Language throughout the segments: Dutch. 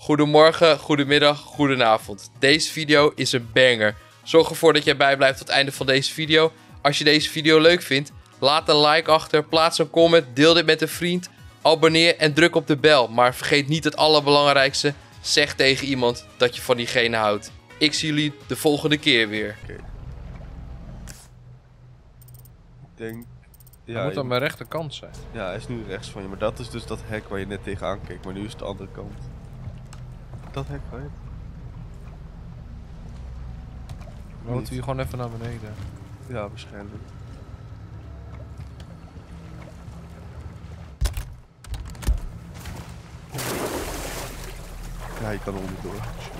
Goedemorgen, goedemiddag, goedenavond. Deze video is een banger. Zorg ervoor dat jij bijblijft tot het einde van deze video. Als je deze video leuk vindt, laat een like achter, plaats een comment, deel dit met een vriend, abonneer en druk op de bel. Maar vergeet niet het allerbelangrijkste, zeg tegen iemand dat je van diegene houdt. Ik zie jullie de volgende keer weer. Oké. Ik denk... Hij Ja, moet aan mijn rechterkant zijn. ja, hij is nu rechts van je, maar dat is dus dat hek waar je net tegenaan keek, maar nu is het de andere kant. Dat hek, right? We moeten hier gewoon even naar beneden. Ja, waarschijnlijk. Ja, je kan er niet door.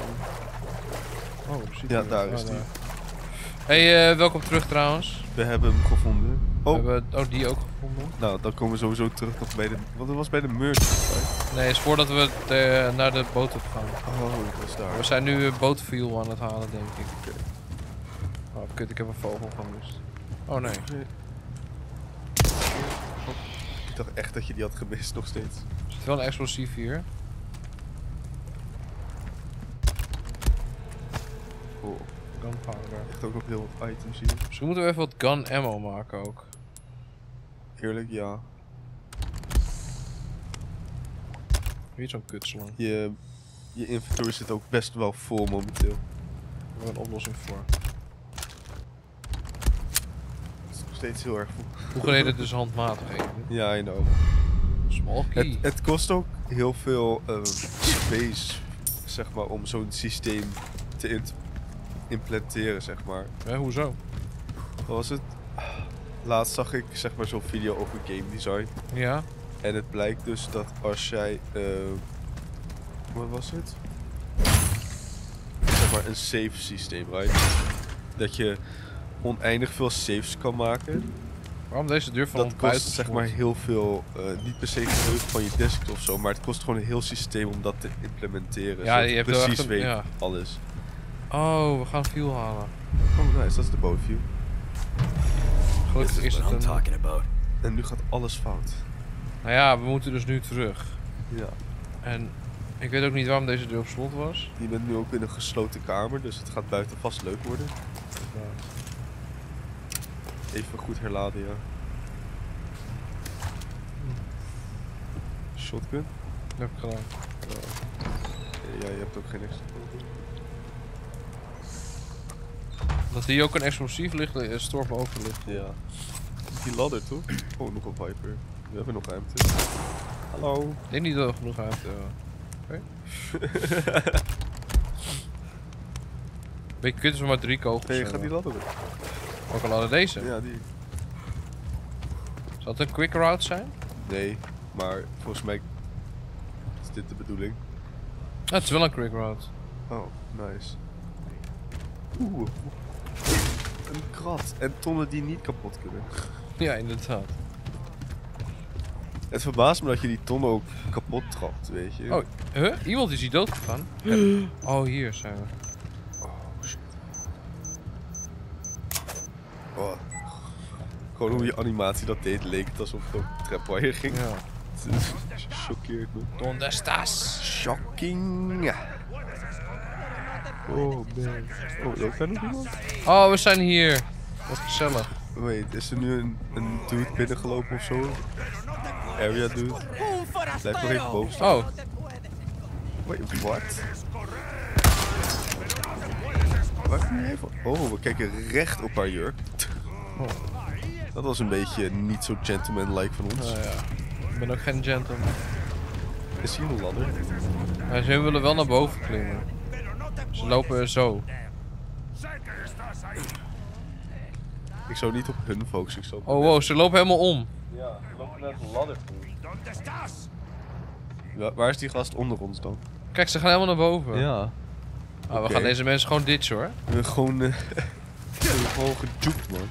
Oh, precies. Ja, daar is die. Hey, welkom terug trouwens. We hebben hem gevonden. We Oh, hebben die ook gevonden. nou, dan komen we sowieso terug nog bij de... Want het was bij de merch. Right? Nee, is voordat we naar de boot op gaan. Oh, dat is daar. We zijn nu bootfuel aan het halen, denk ik. Oké. Oh, kut, ik heb een vogel gemist. Oh nee. Ik dacht echt dat je die had gemist nog steeds. Er zit wel een explosief hier. Oh, Gunpowder. echt ook nog heel wat items hier. Misschien moeten we even wat gun ammo maken ook. Eerlijk, ja. Hier zo'n kutslang. Je inventory zit ook best wel vol momenteel. We hebben een oplossing voor. Het is nog steeds heel erg vol. Hoe reden het dus handmatig even? Ja, I know. Small key. Het kost ook heel veel space, zeg maar, om zo'n systeem te implementeren, zeg maar. Hoezo? Wat was het? Laatst zag ik, zeg maar, zo'n video over game design. Ja. En het blijkt dus dat als jij, wat was het? Zeg maar een save systeem, right? Dat je oneindig veel saves kan maken. Waarom deze deur van Dat kost zeg maar heel veel, niet per se geheugen van je desktop of zo, maar het kost gewoon een heel systeem om dat te implementeren. Ja, zodat je het hebt wel precies echt een- weet ja. alles. Oh, we gaan fuel halen. Oh nice, dat is de boatview. Gelukkig This is is het what I'm een... talking about. En nu gaat alles fout. Nou ja, we moeten dus nu terug. Ja. En ik weet ook niet waarom deze deur op slot was. Je bent nu ook in een gesloten kamer, dus het gaat buiten vast leuk worden. Even goed herladen, ja. Shotgun? Dat heb ik gedaan. Ja, je hebt ook geen extra. Dat hier ook een explosief ligt, storm over ligt. Ja. Die ladder toch? Oh, nog een Viper. We hebben nog ruimte. Hallo. Ik denk niet dat we genoeg ruimte hebben. Oké. Beetje kut is maar 3 kogels. Nee, gaat die ladder op? Ook al hadden deze. Ja, die. Zal het een quick route zijn? Nee, maar volgens mij is dit de bedoeling. Ja, het is wel een quick route. Oh, nice. Oeh. Een krat. En tonnen die niet kapot kunnen. Ja, inderdaad. Het verbaast me dat je die tonnen ook kapot trapt, weet je. Oh, iemand is hier dood gegaan. Oh, hier zijn we. Oh, shit. Oh. Gewoon hoe je animatie dat deed, leek het alsof het op de trapwire ging. Ja. Het choqueert me. Donde estás? Shocking. Oh man. Oh, loopt daar nog iemand? Oh, we zijn hier. Wat gezellig. Wait, is er nu een dude binnengelopen of zo? Area dude? Blijf nog even boven staan. Oh, Wait, what? Wacht nu even. Oh, we kijken recht op haar jurk. Oh. Dat was een beetje niet zo gentleman-like van ons. nou ja. Ik ben ook geen gentleman. Is hier een ladder? Maar ze willen wel naar boven klimmen. Ze lopen zo. Ik zou niet op hun focussen. Ik zou op Oh wow, ze lopen helemaal om. Ja, we lopen naar de ladder toe. Waar is die gast onder ons dan? Kijk, ze gaan helemaal naar boven. Ja. Ah, we Oké. gaan deze mensen gewoon ditchen hoor. We hebben gewoon, we hebben gewoon gejoekt, man.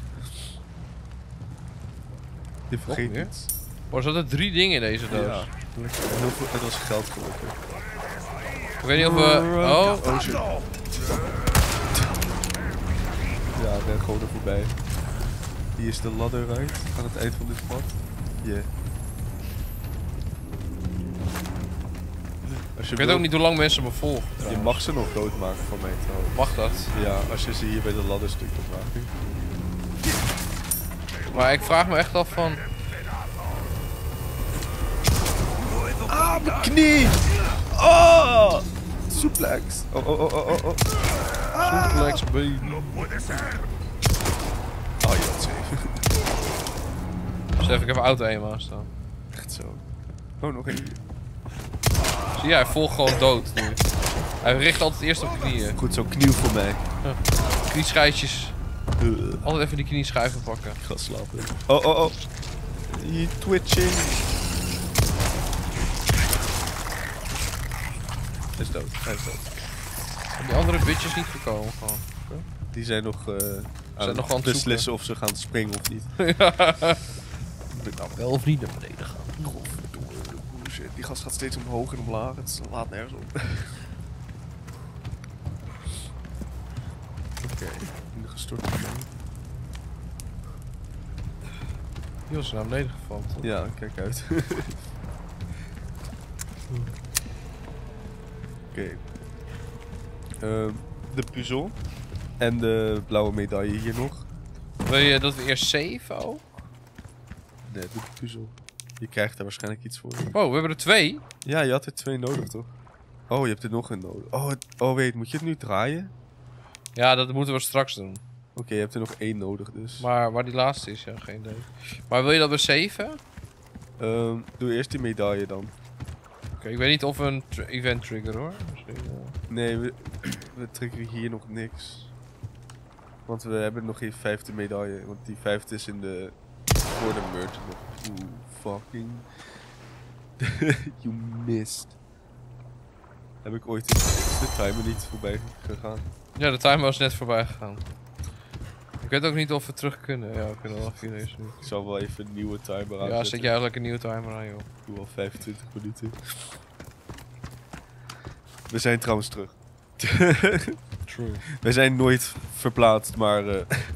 Je vergeet weer? iets. Oh, er zaten 3 dingen in deze doos. Ja. Heel veel, het was geld gelukkig. Ik weet niet of we... Oh, Oh shit. Ja, ren gewoon er voorbij. Hier is de ladder right aan het eind van dit pad. Yeah. Als je Ik weet wil, ook niet hoe lang mensen me volgen. je trouwens. mag ze nog doodmaken van mij trouwens. Mag dat? Ja, als je ze hier bij de ladderstuk opmaakt. Maar ik vraag me echt af van... Ah, mijn knie! Oh! Suplex. Oh. Suplex been. Oh, je had zeven. Stef, ik heb een auto aim aanstaan. Echt zo. Oh, nog één. Zie je, hij volgt gewoon dood nu. Hij richt altijd eerst op knieën. Goed, zo'n knieuw voor mij. Knieschijtjes. Ik Altijd even die knieschuiven pakken. ga slapen. Oh. Je twitching. Hij is dood. En die andere bitches niet gekomen gewoon. Die zijn nog aan nog aan het beslissen of ze gaan springen of niet. Wel of niet naar beneden gaan. Shit, die gast gaat steeds omhoog en omlaag. Het laat nergens op. Oké, in de gestorte baan. Die was naar beneden gevallen. toch? Ja, kijk uit. Oké. De puzzel. En de blauwe medaille hier nog. Wil je dat we eerst saven ook? Nee, de puzzel. Je krijgt er waarschijnlijk iets voor. Wow, we hebben er 2. Ja, je had er 2 nodig toch? Oh, je hebt er nog een nodig. Oh, weet, moet je het nu draaien? Ja, dat moeten we straks doen. Oké, je hebt er nog 1 nodig dus. Maar waar die laatste is, ja, geen idee. Maar wil je dat we saven? Doe eerst die medaille dan. Oké, ik weet niet of we een event trigger hoor. Misschien, Nee, we triggeren hier nog niks. Want we hebben nog geen 5e medaille. Want die 5e is in de... voor de merch nog. Oeh, fucking... You missed. Heb ik ooit de timer niet voorbij gegaan? Ja, de timer was net voorbij gegaan. Ik weet ook niet of we terug kunnen. Ja, we kunnen wel 4 deze nu. Ik zal wel even een nieuwe timer aanzetten. Ja, zet jij eigenlijk een nieuwe timer aan, joh. Ik doe al 25 minuten. We zijn trouwens terug. True. We zijn nooit verplaatst, maar...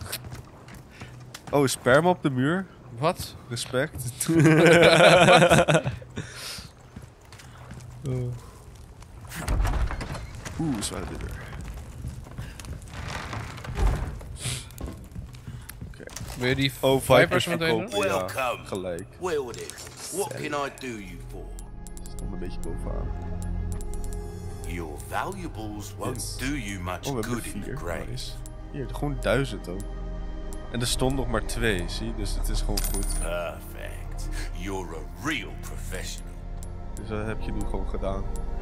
Oh, sperma op de muur? Wat? Respect. Oeh, zware deur. Wil je die Oh, Vipers Vipers meteen doen? verkopen. Ja, gelijk. Well then, what can I do you for? Stond een beetje bovenaan. Your valuables won't Yes. do you much Oh, we hebben good er in the 4. grave. Nice. Hier, gewoon 1000 ook. En er stond nog maar 2, zie? Dus het is gewoon goed. Perfect. You're a real professional. Dus dat heb je nu gewoon gedaan.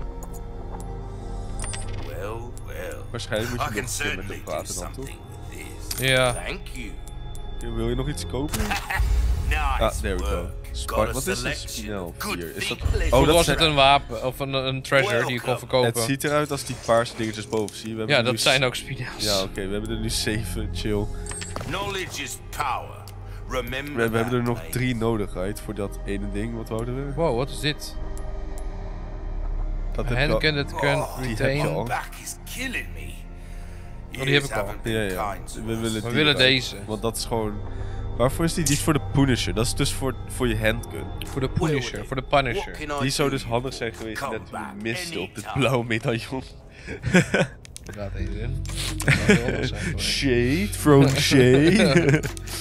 Well. Waarschijnlijk moet I je can nog een keer met certainly hem do praten dan, toch? something with this. Ja. Thank you. Wil je nog iets kopen? Nice Ah, there we go. work. Spark, Got a wat is een selection spinel? of good 4. Is dat... people in Oh, Of dat was zijn... het een wapen of een treasure die je kon verkopen? Het ziet eruit als die paarse dingetjes boven, zie je? We hebben Ja, er nu dat zijn ook spina's. Ja, oké, we hebben er nu 7, chill. Knowledge is power. Remember We hebben er that, nog mate. 3 nodig, right? Voor dat ene ding, wat wouden we? Wow, wat is dit? Dat A heb je al... handgun that can Oh, die heb je retain. al. Back is killing me. die heb ik Years al. haven't been Ja. kind to We us. willen, We die willen eruit. deze. Want dat is gewoon... Waarvoor is die? Die is voor de Punisher. Dat is dus voor je handgun. Voor de Punisher, voor de What Punisher. can I Die zou do dus you handig for? zijn geweest Come net toen back je miste op dit anytime. blauwe medaillon. Laat even in. Dat zou wel handig zijn geweest. Shade, throwing shade.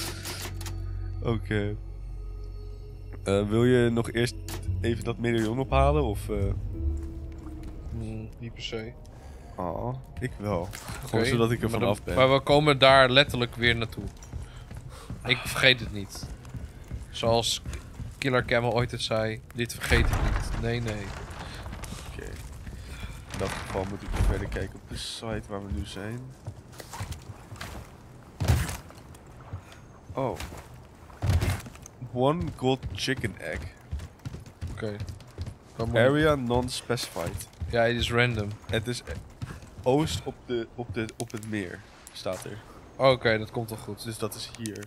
Oké. Wil je nog eerst even dat medaillon ophalen of... Niet per se. Oh, ik wel. Gewoon Oké, zodat ik er maar vanaf dan- ben. Maar we komen daar letterlijk weer naartoe. Ik vergeet het niet. Zoals Killer Camel ooit eens zei, dit vergeet ik niet. Nee. Oké. In dat geval moet ik nog verder kijken op de site waar we nu zijn. Oh. One gold chicken egg. Oké. Dan moet- Area non-specified. Ja, het is random. Het is oost op het meer, staat er. Oké, dat komt toch goed. Dus dat is hier.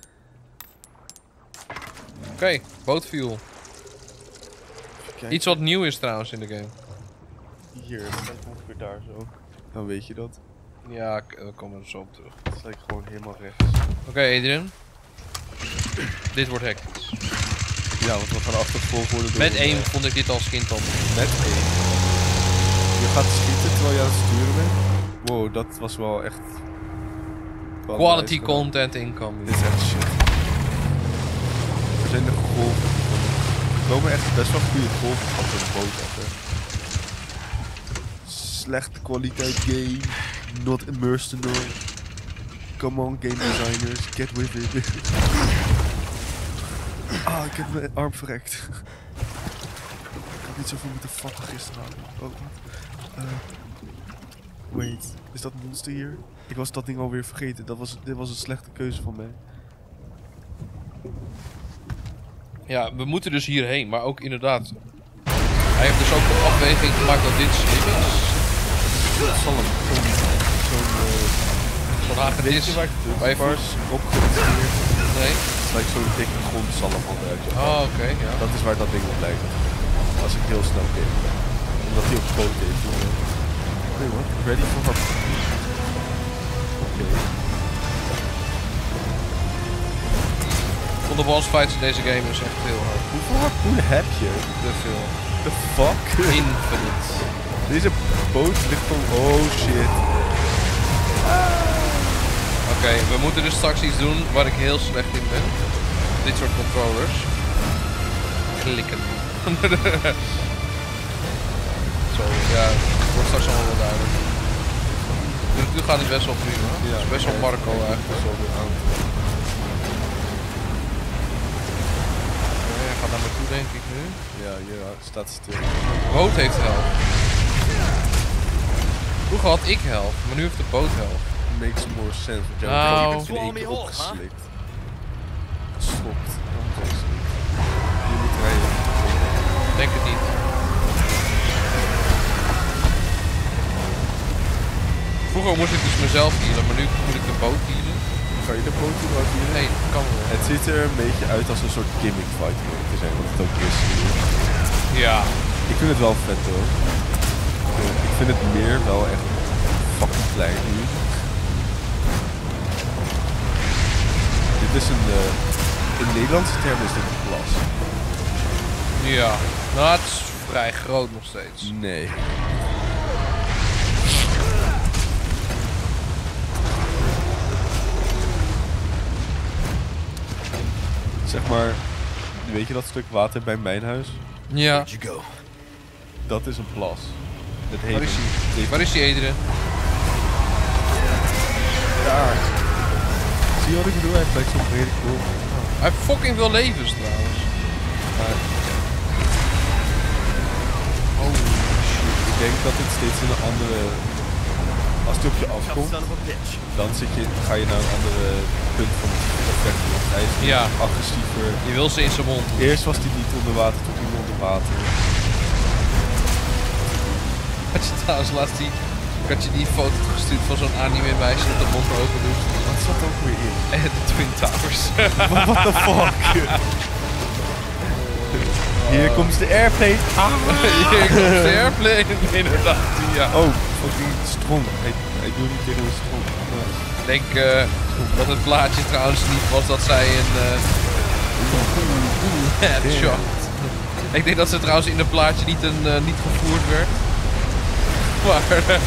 Oké, bootfuel. Kijk, Iets wat nieuw is trouwens in de game. hier, dat is ongeveer daar zo. Dan weet je dat. Ja, we komen er zo op terug. Dat lijkt gewoon helemaal rechts. Oké, Adrian. Dit wordt hectisch. Ja, want we gaan achtervolgd worden door... Met aim vond ik dit als kind al. Met één. gaat schieten terwijl je aan het sturen bent. Wow, dat was wel echt... wel Quality nice gedaan. content incoming. Dit is echt shit. Er zijn de golven. Er komen echt best wel goede golven van de boot af, hè. Slechte kwaliteit game. Not immersed enough. Come on, game designers. Get with it. Ah, ik heb mijn arm verrekt. Ik had niet zoveel moeten vatten gisteravond. Oh, wat? Wait, is dat monster hier? Ik was dat ding alweer vergeten. Dit was een slechte keuze van mij. Ja, we moeten dus hierheen, maar ook inderdaad. Hij heeft dus ook de afweging gemaakt dat dit slim is. Dat zal hem Zo'n hagedis. Waar je Bars opgeïnstalleerd. Nee? Het is like zo'n dikke grondzalm uit. Oh, oké, ja. Dat is waar dat ding op lijkt. Als ik heel snel keek. Omdat hij op poot heeft. Nee, wat? Ready for harpoen. Oké. Van de boss fights in deze game is echt heel hard. Hoeveel harpoenen heb je? Te veel. The fuck? Infinite. Deze boot ligt van... Oh shit. Oké, we moeten dus straks iets doen waar ik heel slecht in ben. Dit soort controllers. Klikken. Zo, ja, het wordt straks allemaal wel duidelijk. Nu gaat het best wel prima. Ja, het is best wel Marco eigenlijk. Zo weer aan. Hij gaat naar me toe denk ik nu. Ja, hier staat stil. De boot heeft helft. Vroeger had ik helft, maar nu heeft de boot helft. Makes more sense. Want jij Nou. hebt in één keer opgeslikt. Gestopt. Je moet rijden. Denk het niet. Vroeger moest ik dus mezelf healen, maar nu moet ik de boot healen. Kan je de boot doen ook hier? Nee, dat kan wel. Het ziet er een beetje uit als een soort gimmick fight te zijn, wat het ook is. Ja. Ik vind het wel vet hoor. Ik vind het meer wel echt fucking klein nu. Dit is een... in Nederlandse termen is dit een plas. Ja. Nou, het is vrij groot nog steeds. Nee. Zeg maar, weet je dat stuk water bij mijn huis? Ja. Where'd you go? Dat is een plas. Het Waar is die? Waar is die Edre? Daar. Zie je wat ik bedoel? Hij lijkt zo redelijk cool. Hij heeft fucking veel levens trouwens. Maar... Oh shit. Ik denk dat dit steeds in een andere... Als die op je afkomt, dan ga je naar een andere punt van het effect. Want hij is Ja. agressiever. Je wil ze in zijn mond. Eerst was hij niet onder water, toen hij onder water. Had je trouwens laatst ik had je die foto gestuurd van zo'n anime meisje dat de mond open doet. Wat zat ook weer in? En de Twin Towers. What the fuck? Hier komt de airplane. Ah. Hier komt de airplane. Inderdaad, ja. Oh, fucking strong. Hij doet niet tegen een strong. Ik denk dat het plaatje trouwens niet was dat zij een headshot. Ik denk dat ze trouwens in het plaatje niet gevoerd werd. Maar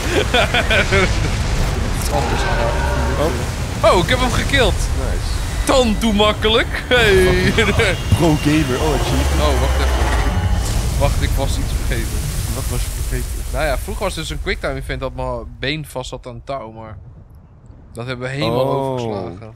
iets anders. Oh, ik heb hem gekild. Nice. Dan toe makkelijk. Hey. Pro gamer. Oh, achievement. Oh, wacht even. Wacht, ik was iets vergeten. Wat was je vergeten? Nou ja, vroeger was dus een quicktime event dat mijn been vast zat aan een touw, maar dat hebben we helemaal overgeslagen.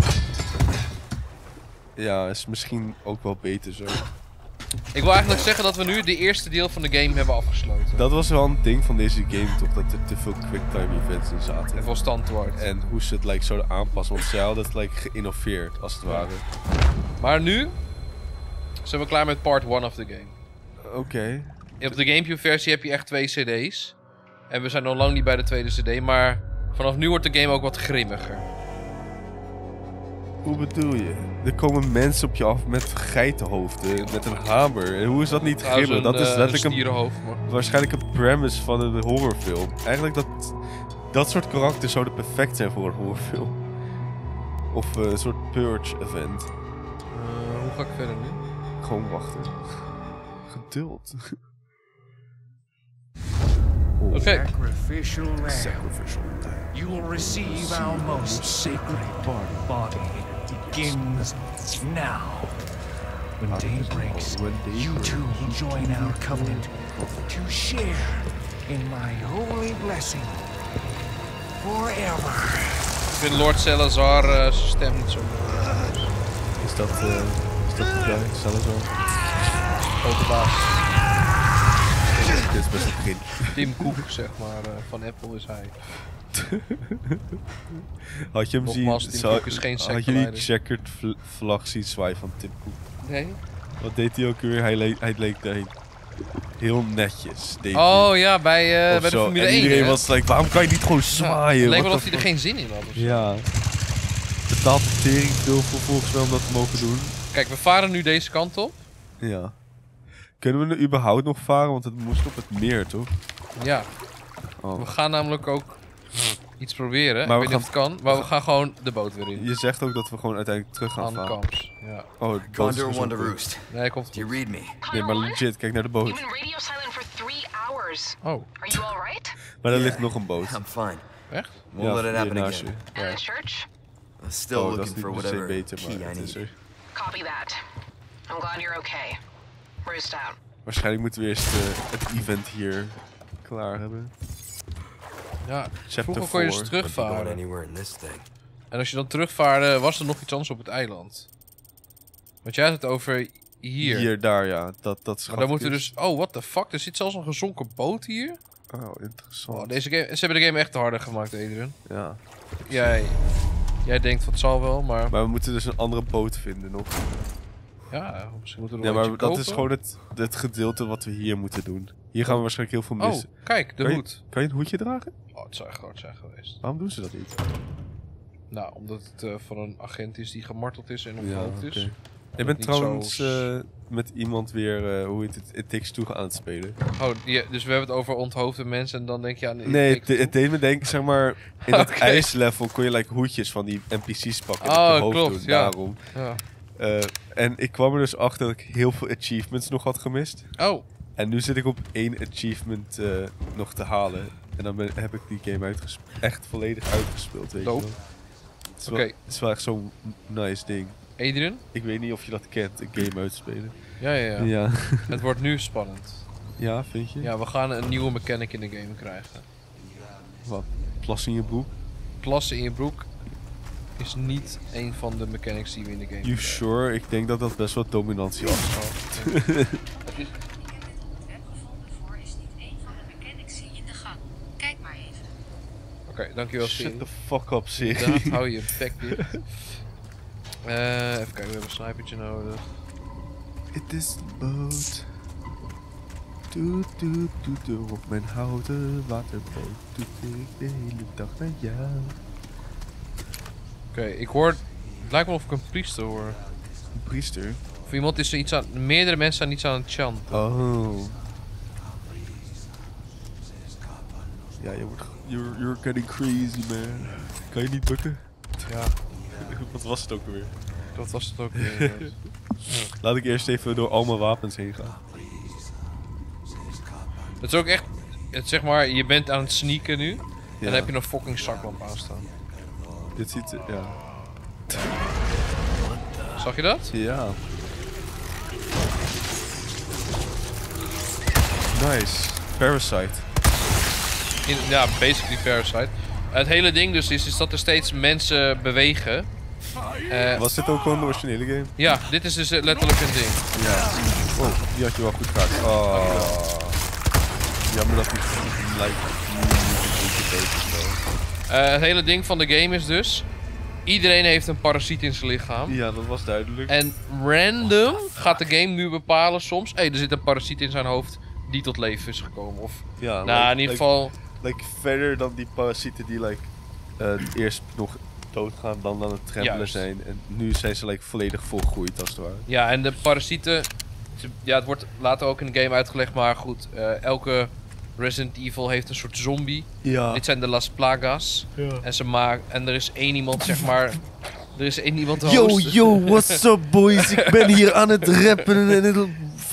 Ja, is misschien ook wel beter zo. Ik wil eigenlijk zeggen dat we nu de eerste deel van de game hebben afgesloten. Dat was wel een ding van deze game toch, dat er te veel quicktime events in zaten. En van standwoord. En hoe ze het zouden aanpassen, want zij hadden het geïnnoveerd, als het ware. Maar nu zijn we klaar met part 1 of the game. Oké. Op de Gamecube versie heb je echt 2 cd's. En we zijn nog lang niet bij de tweede cd, maar vanaf nu wordt de game ook wat grimmiger. Hoe bedoel je? Er komen mensen op je af met geitenhoofden, met een hamer. En hoe is dat niet grimmig? Dat is letterlijk een stierenhoofd, maar waarschijnlijk een premise van een horrorfilm. Eigenlijk dat soort karakters zouden perfect zijn voor een horrorfilm. Of een soort purge event. hoe ga ik verder nu? Gewoon wachten. Geduld. Oké. Sacrificial lamb. Sacrificial. You will receive our most sacred body. It begins now. When day breaks, you too will join our covenant to share in my holy blessing forever. Ik vind Lord Salazar zijn stem niet zo mooi. Is dat de guy? Salazar? Grote baas. Dit is best een begin. Tim Cook, zeg maar, van Apple is hij. Had je hem Nogmaals, zien? Tim Cook is geen Had je die secteleider. checkered vlag zien zwaaien van Tim Cook? Nee? Wat deed hij ook weer? Hij leek daarheen. Heel netjes. Deed hij. Oh ja, bij Of de zo. Formule en 1. iedereen hè? was like, waarom kan je niet gewoon zwaaien? Het leek What wel the of hij er geen zin in had. Of zo. Ja. Betaalt de tering veel voor volgens mij om dat te mogen doen. Kijk, we varen nu deze kant op. Ja. Kunnen we er überhaupt nog varen? Want het moest op het meer, toch? Ja, Oh. we gaan namelijk ook iets proberen. Maar Ik we weet niet of het kan, maar we gaan gewoon de boot weer in. Je zegt ook dat we gewoon uiteindelijk terug gaan Aan de varen. kamps. Ja. Oh, de boot is Condor one to gezonken. roost. Nee, komt Do you goed. read me? Nee, maar legit, kijk naar de boot. You've been radio silent for 3 hours. Oh, Are you alright? Maar er ligt Yeah, nog een boot. I'm fine. echt? Won't let it hier happen naast je. again. And the church? I'm still Oh, dat is looking niet for per se whatever beter, key maar I het is need. er. Copy that. I'm glad you're okay. Roost out. Waarschijnlijk moeten we eerst het event hier klaar hebben. Ja, Chapter vroeger kon je dus 4. Don't be going terugvaren. anywhere in this thing. En als je dan terugvaarde, was er nog iets anders op het eiland. Want jij had het over hier. Hier, daar, ja. Dat is Maar dan moeten we dus... Oh, what the fuck? Er zit zelfs een gezonken boot hier? Oh, interessant. Oh, deze game... Ze hebben de game echt harder gemaakt, Adrian. Ja. Jij denkt, wat zal wel, maar... Maar we moeten dus een andere boot vinden nog. Ja, misschien moeten we Ja, er maar nog dat eentje is kopen. gewoon het gedeelte wat we hier moeten doen. Hier gaan we waarschijnlijk heel veel Oh, missen. kijk, de Kan je- hoed. Kan je een hoedje dragen? Oh, het zou echt groot zijn geweest. Waarom doen ze dat niet? Nou, omdat het van een agent is die gemarteld is en Ja, onthoofd oké. is. Ik ben niet trouwens zo met iemand weer, hoe heet het, It Takes Two aan het spelen. Oh, ja, dus we hebben het over onthoofde mensen en dan denk je aan... Nee, het deed me denken, zeg maar, in dat Oké. ijslevel kon je like hoedjes van die NPC's pakken en Oh, op je hoofd klopt, doen, ja. daarom. Ja. En ik kwam er dus achter dat ik heel veel achievements nog had gemist. Oh, En nu zit ik op 1 achievement nog te halen. En dan heb ik die game echt volledig uitgespeeld, weet je Dope. wel. Het is, Oké. wel, het is wel echt zo'n nice ding. Adrian? Ik weet niet of je dat kent, een game uitspelen. Ja. Ja, Het wordt nu spannend. ja vind je? Ja, we gaan een nieuwe mechanic in de game krijgen. Wat? Plas in je broek? Plassen in je broek is niet een van de mechanics die we in de game You krijgen. sure? Ik denk dat dat best wel dominantie afschaft. voor is niet één van de mechanics in de gang. Kijk maar even. Oké, dankjewel Shut Siri. the fuck up, Siri. Inderdaad, hou je bek dicht. Even kijken, we hebben een snipertje nodig. Het is een boot. Doet, doet, doet, doet op mijn houten waterboot. Doet ik de hele dag naar jou. Oké, ik hoor... Het lijkt wel of ik een priester hoor. Een priester? Of iemand is er iets aan... Meerdere mensen zijn iets aan het chanten. Oh. Ja, you're getting crazy, man. Kan je niet bukken? Ja, Wat was het ook weer? dat was het ook weer. Laat ik eerst even door al mijn wapens heen gaan. Het is ook echt... Het, zeg maar, je bent aan het sneaken nu. En Ja. dan heb je een fucking zaklamp aanstaan. Dit ziet er... Ja. Zag je dat? Ja. Nice. Parasite. Ja, basically Parasite. Het hele ding dus is dat er steeds mensen bewegen. Was dit ook gewoon de originele game? Ja, dit is dus letterlijk een ding. Ja. Oh, die had je wel goed gehad. Oh. Jammer dat die lijkt niet een beetje beter. Het hele ding van de game is dus... Iedereen heeft een parasiet in zijn lichaam. Ja, dat was duidelijk. En random gaat de game nu bepalen soms... Hé, er zit een parasiet in zijn hoofd die tot leven is gekomen. Of, ja, nou, in ieder geval... Like verder dan die parasieten die eerst nog doodgaan, dan aan het trampelen Juist. zijn. En nu zijn ze volledig volgroeid als het ware. Ja, en de parasieten... Ja, het wordt later ook in de game uitgelegd, maar goed. Elke Resident Evil heeft een soort zombie. Ja. Dit zijn de Las Plagas. Ja. En er is één iemand, zeg maar... Er is één iemand de Yo, host. yo, what's up boys? Ik ben hier aan het rappen en het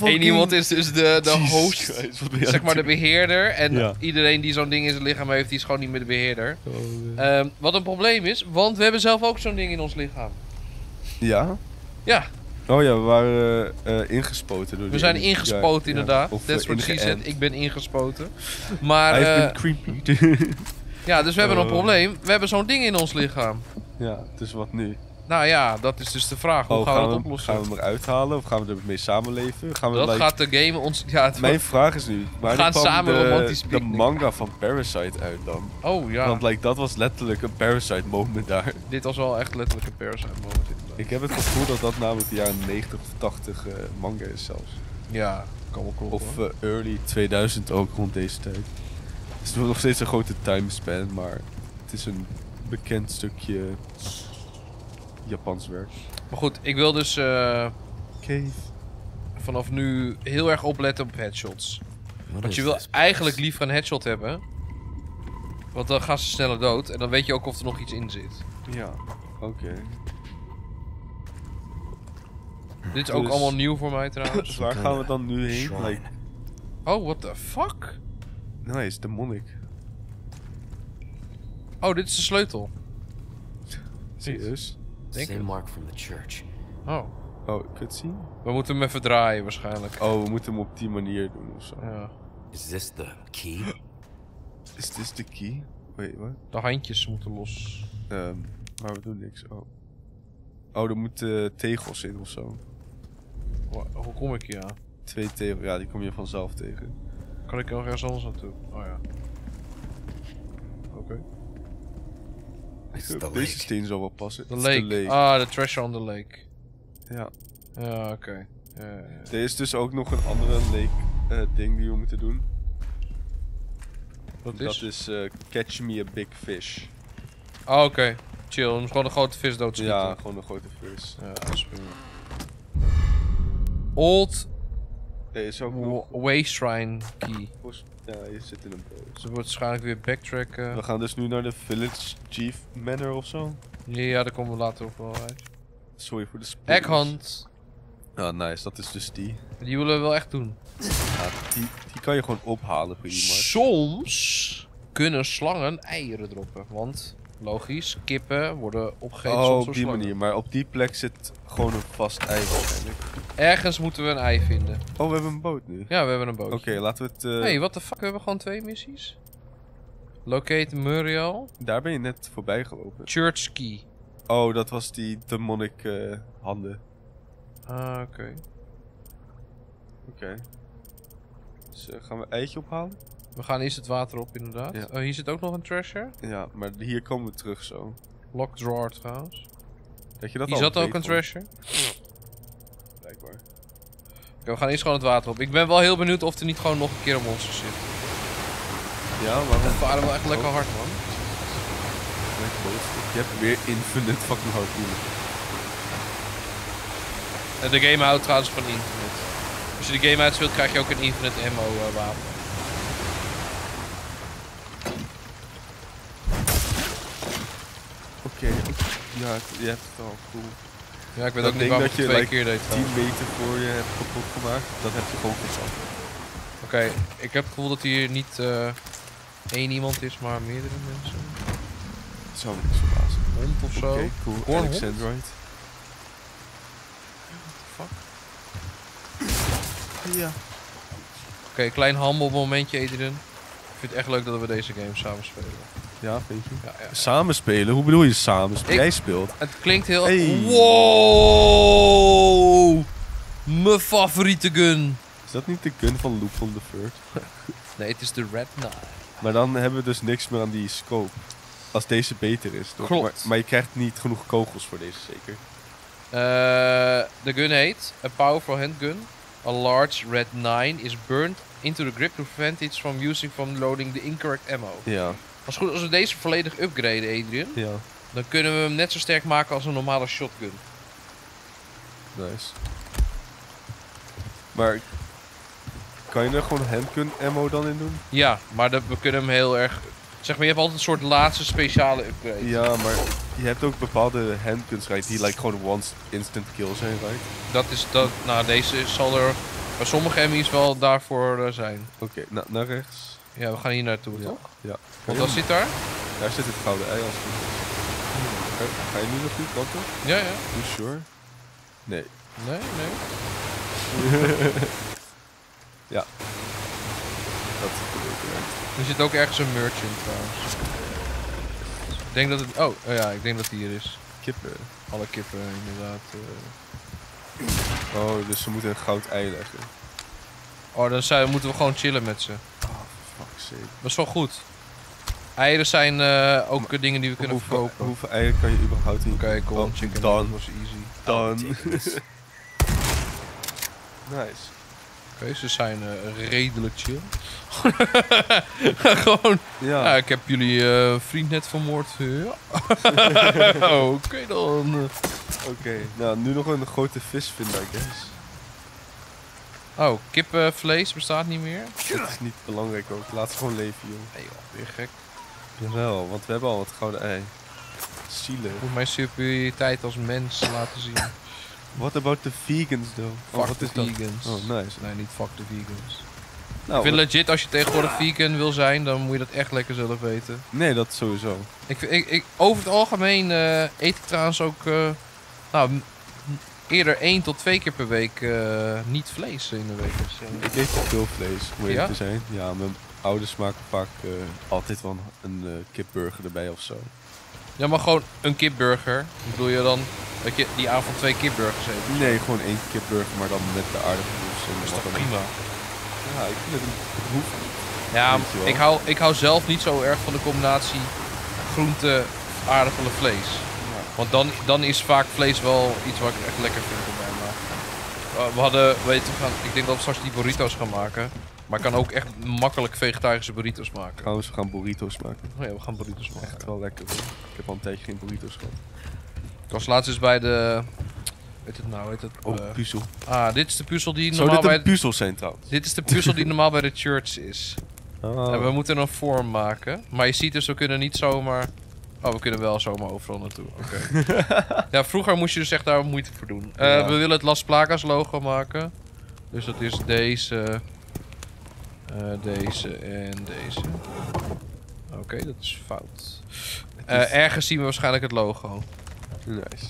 Eén iemand is dus de host, Christ, wat ben je zeg aan maar de het beheerder. En Ja. iedereen die zo'n ding in zijn lichaam heeft, die is gewoon niet meer de beheerder. doen? Wat een probleem is, want we hebben zelf ook zo'n ding in ons lichaam. Ja? Ja, Oh ja, we waren ingespoten door we die zijn ene- ingespoten ja, inderdaad. Of That's what she said. ingeënt. Ik ben ingespoten. Maar I've been creepy. ja, dus we hebben een Oh. probleem. We hebben zo'n ding in ons lichaam. Ja, dus wat nu? Nou ja, dat is dus de vraag. Hoe gaan we dat oplossen? Gaan we hem eruit halen of gaan we ermee samenleven? Gaan we Dat like- gaat de game ons... Ja, het Mijn vraag is nu, waar gaan kwam samen romantisch de picknick. manga van Parasite uit dan? Oh ja, Want like, dat was letterlijk een Parasite moment daar. dit was wel echt letterlijk een Parasite moment inderdaad. Ik heb het gevoel dat dat namelijk de jaren 90 of 80 manga is zelfs. Ja, kan wel kloppen. Of early 2000 ook rond deze tijd. Het is nog steeds een grote timespan, maar het is een bekend stukje Japans werk. Maar goed, ik wil dus Cave. vanaf nu heel erg opletten op headshots. Want je wil eigenlijk liever een headshot hebben. Want dan gaan ze sneller dood. En dan weet je ook of er nog iets in zit. Ja, oké. Dit is ook Dus- allemaal nieuw voor mij trouwens. Dus waar gaan we dan nu heen? Like, Oh, what the fuck? nice, de monnik. Oh, dit is de sleutel. Serieus? Denk Same het. mark from the church. Oh, Oh, cutscene? we moeten hem even draaien waarschijnlijk. Oh, we moeten hem op die manier doen ofzo. Ja. Is this the key? Is this the key? Wait, wat? De handjes moeten los. Maar we doen niks. Oh. Oh, er moeten tegels in ofzo. Hoe kom ik hier aan? 2 tegels, ja, die kom je vanzelf tegen. Kan ik nog ergens anders naartoe? Oh ja. Oké. It's the Deze lake. steen zal wel passen. De Het is lake. Ah, de treasure on the lake. Ja. Ja, oké. Er is dus ook nog een andere lake ding die we moeten doen. Wat Dat is? is Catch Me a Big Fish. Ah, oké. Chill. Hem gewoon een grote vis doodschieten. Ja, gewoon een grote vis. Ja, dat is prima. Old Er is ook nog... Way Shrine Key. Ja, je zit in een boot. Ze wordt waarschijnlijk weer backtracken. We gaan dus nu naar de Village Chief Manor of zo. Ja, daar komen we later op wel uit. Sorry voor de spoilers. Egghand. Ah, nice. Dat is dus die. Die willen we wel echt doen. Ja, die kan je gewoon ophalen, pretty much. Soms kunnen slangen eieren droppen. Want, logisch, kippen worden opgegeten Oh, soms op door die slangen. manier. Maar op die plek zit gewoon een vast ei waarschijnlijk. Ergens moeten we een ei vinden. Oh, we hebben een boot nu. Ja, we hebben een bootje. Oké, laten we het... Hey, what the fuck? We hebben gewoon 2 missies. Locate Muriel. Daar ben je net voorbij gelopen. Church Key. Oh, dat was die demonic handen. Ah, oké. Oké. Dus gaan we eitje ophalen? We gaan eerst het water op, inderdaad. Ja. Oh, hier zit ook nog een treasure. Ja, maar hier komen we terug zo. Locked drawer trouwens. Dat je dat Hier al zat ook weet, een hoor. treasure. Blijkbaar. Oké, we gaan eerst gewoon het water op. Ik ben wel heel benieuwd of er niet gewoon nog een keer een monster zit. Ja, waarom? We varen wel echt lekker hard, man. Lekker boot. Je hebt weer infinite fucking harpoenen. En de game houdt trouwens van infinite. Als je de game uitspeelt, krijg je ook een infinite ammo wapen. Oké. Ja, je hebt het al cool. Ja, ik weet Dat ook niet ding waarom dat ik je het 2 like, keer deed. 10 meter voor je hebt kapot gemaakt, dat heb je gewoon gepakt. Oké, ik heb het gevoel dat hier niet één iemand is, maar meerdere mensen. Dat zou me niet verbazen. Hond of zo. Oké, cool. Hoor een hond? Alexandrite. Fuck. Ja. Oké, klein humble momentje, Adrian. Ik vind het echt leuk dat we deze game samen spelen. Ja, vind je? Ja, ja. Samen spelen? Hoe bedoel je samen spelen? Ik- Jij speelt. Het klinkt heel... Hey. Wow! Mijn favoriete gun. Is dat niet de gun van Lupin the Third? Nee, het is de Red Knight. Maar dan hebben we dus niks meer aan die scope. Als deze beter is, toch? Klopt. Maar je krijgt niet genoeg kogels voor deze, zeker? De gun heet A Powerful Handgun. A large red 9 is burned into the grip to prevent it from loading the incorrect ammo. Ja. Als we deze volledig upgraden, Adrian, Ja. dan kunnen we hem net zo sterk maken als een normale shotgun. Nice. Maar... Kan je er gewoon handgun ammo dan in doen? Ja, maar we kunnen hem heel erg... Zeg maar, je hebt altijd een soort laatste speciale upgrade. Ja, maar je hebt ook bepaalde handguns, right, die like gewoon once instant kill zijn, right? Nou, deze zal er Maar sommige enemies wel daarvoor zijn. Oké, naar rechts. Ja, we gaan hier naartoe, toch? Ja. Want wat zit daar? Daar zit het gouden ei als het goed is. Ga je nu nog goed kanten? Ja, ja. You sure? Nee. Nee. Ja. Dat ziet er beter uit. Er zit ook ergens een merchant trouwens. Ik denk dat het... Oh, ja, ik denk dat die hier is. Kippen. Alle kippen, inderdaad. Oh, dus ze moeten een goud ei leggen. Oh, dan moeten we gewoon chillen met ze. Oh, fuck's sake. Dat is wel goed. Eieren zijn ook dingen die we kunnen verkopen. Hoeveel eieren kan je überhaupt in? Oké, golden Oh, chicken. done. Dat was easy. Dan. Nice. Oké, ze zijn redelijk chill. Gewoon... Ja. Ja, ik heb jullie vriend net vermoord. Ja. Oké dan. Oké, nou nu nog een grote vis vinden, I guess. Oh, kippenvlees bestaat niet meer? Dat is niet belangrijk ook. Laat ze gewoon leven, joh. Nee joh, weer gek. Jawel, want we hebben al het gouden ei. Zielig. Ik moet mijn superioriteit als mens laten zien. What about the vegans, though? Fuck wat de is dat? vegans. Oh, nice. Nee, niet fuck de vegans. Nou, Ik vind legit, als je tegenwoordig vegan wil zijn, dan moet je dat echt lekker zelf weten. nee, dat sowieso. Over het algemeen eet ik trouwens ook eerder 1 tot 2 keer per week niet vlees in de week. Dus, Ik eet te veel vlees, moet Ja? eerlijk te zijn. Ja, mijn ouders maken vaak altijd wel een kipburger erbij of zo. ja, maar gewoon een kipburger. Bedoel je dan dat je die avond 2 kipburgers eet? Nee, gewoon 1 kipburger, maar dan met de aardappels. En Dat is wat toch dan ook. prima? Ja, ik vind het hoeft niet. Ja, Weet je wel. ik hou zelf niet zo erg van de combinatie groente, aardappelen, vlees. Want dan is vaak vlees wel iets wat ik echt lekker vind erbij. Maar we hadden, ik denk dat we straks die burritos gaan maken. Maar ik kan ook echt makkelijk vegetarische burritos maken. Trouwens, we gaan burritos maken. Oh ja, we gaan burritos maken. Echt wel lekker, hoor. Ik heb al een tijdje geen burritos gehad. Ik was laatst eens bij de... Weet het? Oh, puzzel. Dit is de puzzel die Zou normaal dit bij... een puzzel zijn trouwens? Dit is de puzzel die normaal bij de church is. Oh. En we moeten een vorm maken. Maar je ziet dus, we kunnen niet zomaar... Oh, we kunnen wel zomaar overal naartoe. Oké. Ja, vroeger moest je dus echt daar moeite voor doen. Ja. We willen het Las Plagas logo maken. Dus dat is deze... deze en deze. Oké, dat is fout. Ergens zien we waarschijnlijk het logo. Nice.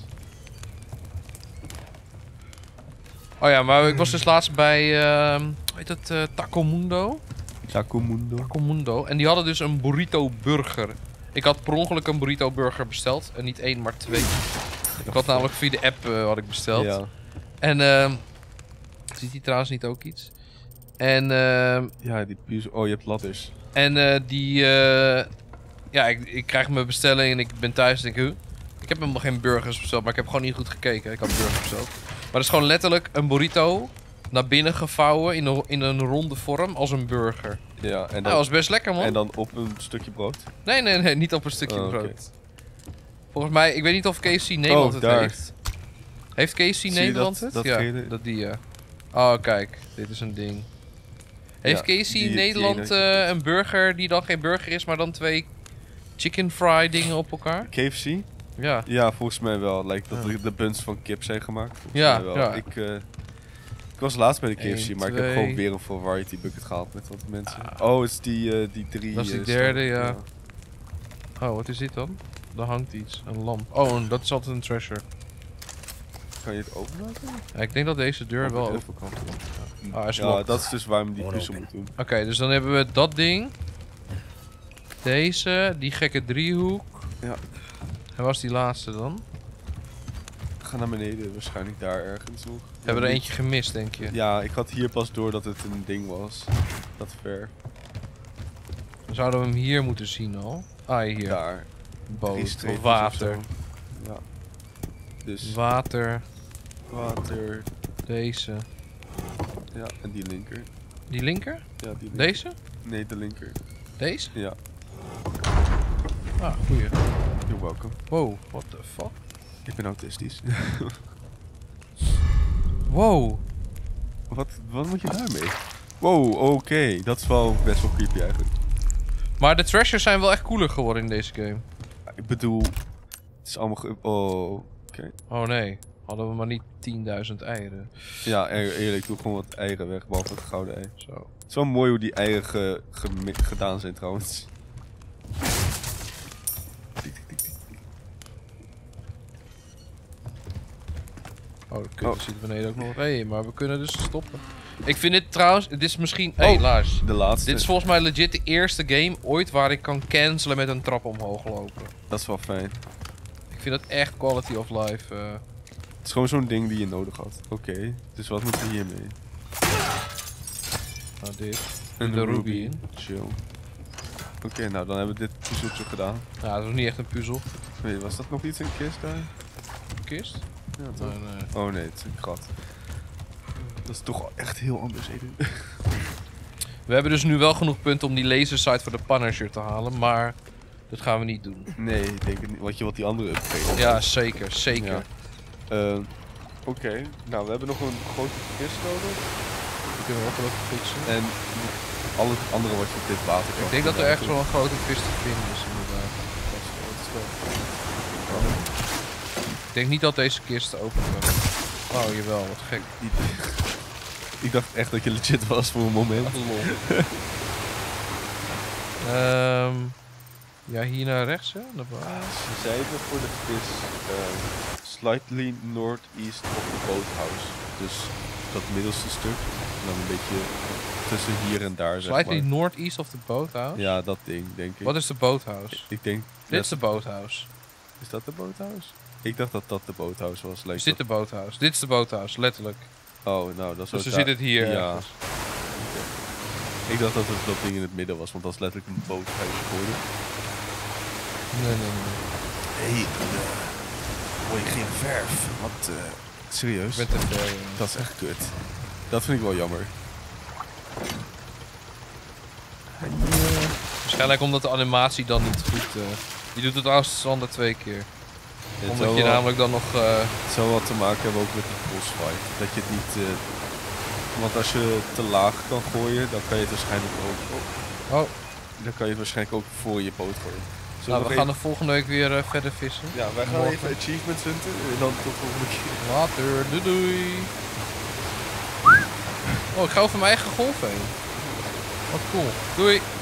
Oh ja, maar ik was dus laatst bij... hoe heet het? Taco Mundo? Taco Mundo. Taco Mundo. En die hadden dus een burrito burger. Ik had per ongeluk een burrito burger besteld. En niet 1, maar 2. Ik had namelijk via de app had ik besteld. Ja. En ziet hij trouwens niet ook iets? En Ja, die puzzel. Oh, je hebt ladders. En ja, ik krijg mijn bestelling en ik ben thuis en denk ik, ik heb helemaal geen burgers besteld, maar ik heb gewoon niet goed gekeken. Ik had burgers besteld. Maar het is gewoon letterlijk een burrito naar binnen gevouwen in een ronde vorm als een burger. Ja, en dan, Dat was best lekker, man. en dan op een stukje brood. Nee, niet op een stukje Oh, oké. brood. Volgens mij, ik weet niet of KFC Nederland het daar. heeft. Heeft KFC je Nederland dat- het? dat Ja, gele? dat die ja. Oh, kijk, dit is een ding. Heeft Ja, KFC die Nederland ene- een burger die dan geen burger is, maar dan 2 chicken fry dingen op elkaar? KFC? Ja. Ja, volgens mij wel. Lijkt dat de buns van kip zijn gemaakt. Volgens Ja, mij wel. ja. Ik was laatst bij de KFC, 1, maar ik heb 2. gewoon weer een full variety bucket gehaald met wat mensen. Oh, het is die 3. Dat is die derde, ja. Oh, wat is dit dan? Daar hangt iets. Een lamp. Oh, dat is altijd een treasure. Kan je het openmaken? Ja, ik denk dat deze deur wel Open. open kan. Ah, hij is Ja, locked. dat is dus waarom die puzzel moet doen. Oké, dus dan hebben we dat ding. Deze, die gekke driehoek. Ja. En was die laatste dan? Ga naar beneden, waarschijnlijk daar ergens nog. We hebben er eentje gemist, denk je? Ja, ik had hier pas door dat het een ding was. Dat ver. Dan zouden we hem hier moeten zien al. Ah, hier. Daar. Boot. 3 Of streepjes water. of zo. Ja. Dus Water. water. Deze. Ja, en die linker. Die linker? Ja, die linker. Deze? Nee, de linker. Deze? Ja. Ah, goeie. You're welcome. Wow, what the fuck? Ik ben autistisch. Wow. Wat moet je daarmee? Wow, oké. Dat is wel best wel creepy eigenlijk. Maar de treasures zijn wel echt cooler geworden in deze game. Ik bedoel, het is allemaal oh, oké. Oh nee. Hadden we maar niet 10.000 eieren. Ja, eerlijk, doe gewoon wat eieren weg, behalve het gouden ei. Zo. Het is wel mooi hoe die eieren gedaan zijn trouwens. Oh, er zit beneden ook nog een. Maar we kunnen dus stoppen. Ik vind dit trouwens, dit is misschien... Hé, Lars. De laatste. Dit is volgens mij legit de eerste game ooit waar ik kan cancelen met een trap omhoog lopen. Dat is wel fijn. Ik vind dat echt quality of life. Het is gewoon zo'n ding die je nodig had. Oké, dus wat moeten we hiermee? Nou, dit. En de ruby in. Chill. Oké, nou dan hebben we dit puzzeltje gedaan. Ja, dat is niet echt een puzzel. Nee, was dat nog iets in de kist daar? Een kist? Ja, toch? Nee. Oh nee, het is een gat. Dat is toch echt heel anders, Eden. We hebben dus nu wel genoeg punten om die lasersite voor de Punisher te halen, maar dat gaan we niet doen. Nee, ik denk het niet. Want je wilt die andere upgrade. Ja, zeker, zeker. Ja. Oké, nou we hebben nog een grote kist nodig. Die kunnen we ook wel even fixen. En al het andere wat je op dit water kan. Ik denk dat er ergens wel een grote vis te vinden is, inderdaad. Dat is wel. Ik denk niet dat deze kist open kan. Oh, jawel, wat gek. Ik dacht echt dat je legit was voor een moment. Ja, hier naar rechts, hè? Ze zeiden voor de vis slightly northeast of the boathouse. Dus dat middelste stuk. En dan een beetje tussen hier en daar, zeg Slightly maar. northeast of the boathouse? Ja, dat ding, denk ik. Wat is de boathouse? Ik denk... Dit is de boathouse. Is dat de boathouse? Ik dacht dat dat de boathouse was. Is dit de boathouse? Dit is de boathouse, letterlijk. Oh, nou, dat is Dus ook we zitten het hier Ja. ergens. Ik dacht dat het dat ding in het midden was, want dat is letterlijk een boothuis geworden. Nee. Hé, hoor je geen verf? Wat, serieus? Ik ben te ver, Dat is echt kut. Dat vind ik wel jammer. Waarschijnlijk omdat de animatie dan niet goed... je doet het als standaard 2 keer. Het Omdat zou je wel- namelijk dan nog... Het zou wat te maken hebben ook met de bossfight. Dat je het niet... want als je te laag kan gooien, dan kan je het waarschijnlijk ook... Oh. Dan kan je het waarschijnlijk ook voor je boot gooien. Zullen Nou, we gaan de volgende week weer verder vissen. Ja, wij gaan Morgen. even achievements hunten en dan tot volgende keer. Later, doei. Oh, ik ga over mijn eigen golf heen. Wat cool. Doei.